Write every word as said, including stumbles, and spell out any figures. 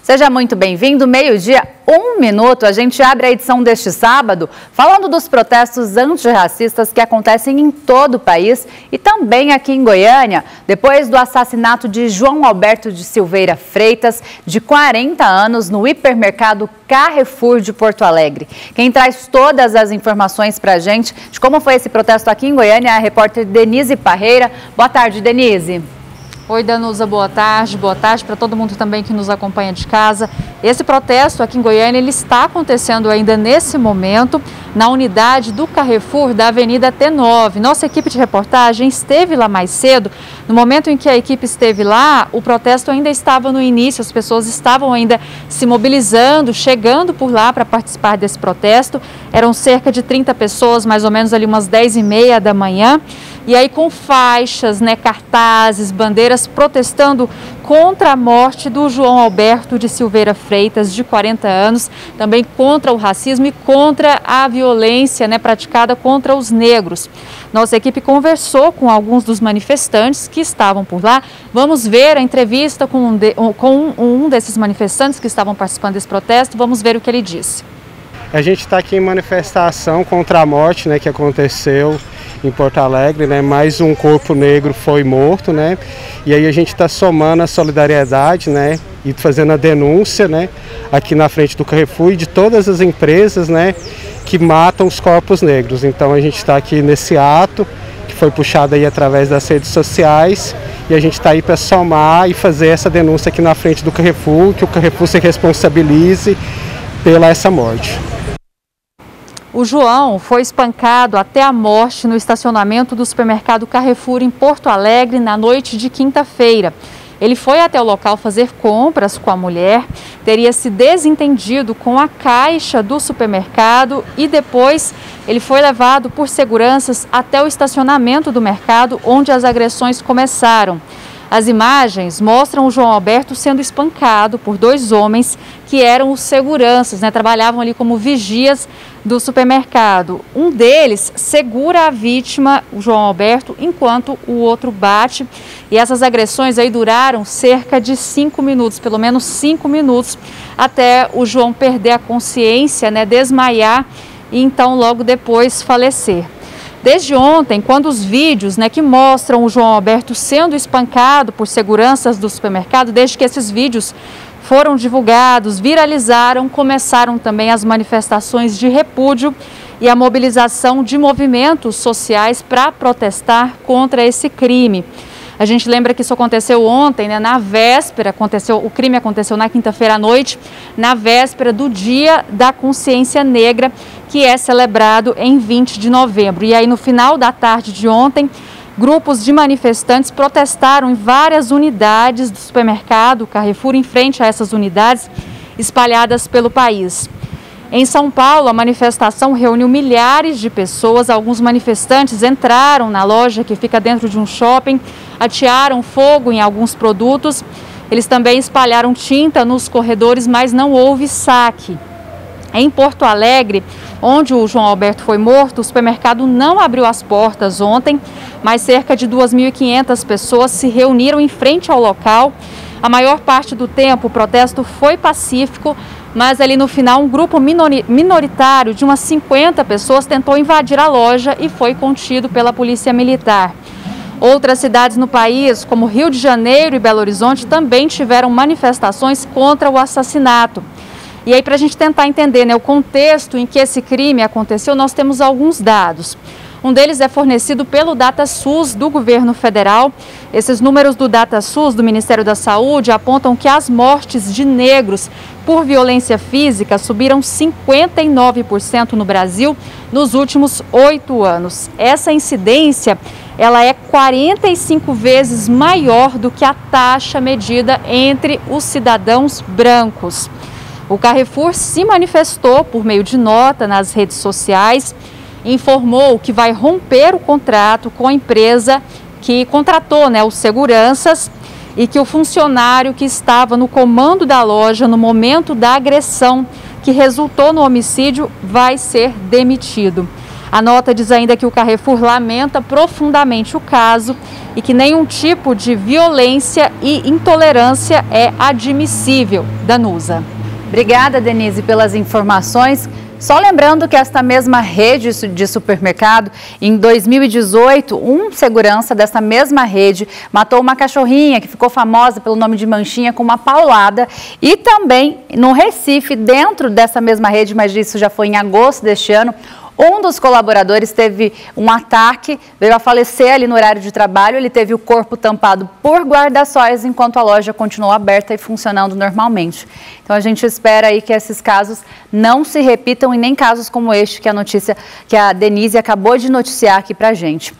Seja muito bem-vindo, meio-dia, um minuto. A gente abre a edição deste sábado falando dos protestos antirracistas que acontecem em todo o país e também aqui em Goiânia, depois do assassinato de João Alberto de Silveira Freitas, de quarenta anos, no hipermercado Carrefour de Porto Alegre. Quem traz todas as informações para a gente de como foi esse protesto aqui em Goiânia é a repórter Denise Parreira. Boa tarde, Denise. Oi, Danusa, boa tarde. Boa tarde para todo mundo também que nos acompanha de casa. Esse protesto aqui em Goiânia, ele está acontecendo ainda nesse momento na unidade do Carrefour da Avenida T nove. Nossa equipe de reportagem esteve lá mais cedo. No momento em que a equipe esteve lá, o protesto ainda estava no início, as pessoas estavam ainda se mobilizando, chegando por lá para participar desse protesto. Eram cerca de trinta pessoas, mais ou menos ali umas dez e meia da manhã. E aí com faixas, né, cartazes, bandeiras protestando contra a morte do João Alberto de Silveira Freitas, de quarenta anos, também contra o racismo e contra a violência, né, praticada contra os negros. Nossa equipe conversou com alguns dos manifestantes que estavam por lá. Vamos ver a entrevista com um, de, com um desses manifestantes que estavam participando desse protesto. Vamos ver o que ele disse. A gente está aqui em manifestação contra a morte, né, que aconteceu em Porto Alegre, né? Mais um corpo negro foi morto, né? E aí a gente está somando a solidariedade, né? E fazendo a denúncia, né? Aqui na frente do Carrefour e de todas as empresas, né? Que matam os corpos negros. Então a gente está aqui nesse ato que foi puxado aí através das redes sociais e a gente está aí para somar e fazer essa denúncia aqui na frente do Carrefour, que o Carrefour se responsabilize pela essa morte. O João foi espancado até a morte no estacionamento do supermercado Carrefour em Porto Alegre na noite de quinta-feira. Ele foi até o local fazer compras com a mulher, teria se desentendido com a caixa do supermercado e depois ele foi levado por seguranças até o estacionamento do mercado onde as agressões começaram. As imagens mostram o João Alberto sendo espancado por dois homens que eram os seguranças, né? Trabalhavam ali como vigias do supermercado. Um deles segura a vítima, o João Alberto, enquanto o outro bate. E essas agressões aí duraram cerca de cinco minutos, pelo menos cinco minutos, até o João perder a consciência, né? Desmaiar e então logo depois falecer. Desde ontem, quando os vídeos, né, que mostram o João Alberto sendo espancado por seguranças do supermercado, desde que esses vídeos foram divulgados, viralizaram, começaram também as manifestações de repúdio e a mobilização de movimentos sociais para protestar contra esse crime. A gente lembra que isso aconteceu ontem, né, na véspera, aconteceu, o crime aconteceu na quinta-feira à noite, na véspera do Dia da Consciência Negra, que é celebrado em vinte de novembro. E aí, no final da tarde de ontem, grupos de manifestantes protestaram em várias unidades do supermercado Carrefour, em frente a essas unidades espalhadas pelo país. Em São Paulo, a manifestação reuniu milhares de pessoas. Alguns manifestantes entraram na loja que fica dentro de um shopping, atearam fogo em alguns produtos. Eles também espalharam tinta nos corredores, mas não houve saque. Em Porto Alegre, onde o João Alberto foi morto, o supermercado não abriu as portas ontem, mas cerca de duas mil e quinhentas pessoas se reuniram em frente ao local. A maior parte do tempo o protesto foi pacífico, mas ali no final um grupo minoritário de umas cinquenta pessoas tentou invadir a loja e foi contido pela Polícia Militar. Outras cidades no país, como Rio de Janeiro e Belo Horizonte, também tiveram manifestações contra o assassinato. E aí, para a gente tentar entender, né, o contexto em que esse crime aconteceu, nós temos alguns dados. Um deles é fornecido pelo DataSUS do governo federal. Esses números do DataSUS, do Ministério da Saúde, apontam que as mortes de negros por violência física subiram cinquenta e nove por cento no Brasil nos últimos oito anos. Essa incidência, ela é quarenta e cinco vezes maior do que a taxa medida entre os cidadãos brancos. O Carrefour se manifestou por meio de nota nas redes sociais, informou que vai romper o contrato com a empresa que contratou, né, os seguranças e que o funcionário que estava no comando da loja no momento da agressão que resultou no homicídio vai ser demitido. A nota diz ainda que o Carrefour lamenta profundamente o caso e que nenhum tipo de violência e intolerância é admissível. Danusa. Obrigada, Denise, pelas informações. Só lembrando que esta mesma rede de supermercado, em dois mil e dezoito, um segurança dessa mesma rede matou uma cachorrinha que ficou famosa pelo nome de Manchinha com uma paulada. E também no Recife, dentro dessa mesma rede, mas isso já foi em agosto deste ano, um dos colaboradores teve um ataque, veio a falecer ali no horário de trabalho. Ele teve o corpo tampado por guarda-sóis enquanto a loja continuou aberta e funcionando normalmente. Então a gente espera aí que esses casos não se repitam e nem casos como este que a notícia que a Denise acabou de noticiar aqui pra gente.